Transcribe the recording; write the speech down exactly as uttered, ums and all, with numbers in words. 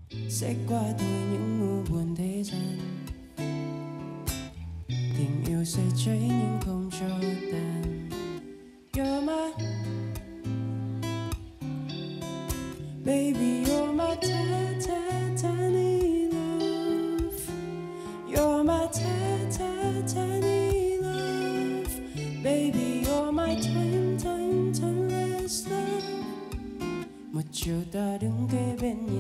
sẽ qua thôi những nụ buồn thế gian. Tình yêu sẽ cháy nhưng không cho tàn. You're my baby, you're my ta ta tiny love. You're my ta ta tiny love. Baby, you're my time time timeless love. Một chiều ta đứng kế bên nhau,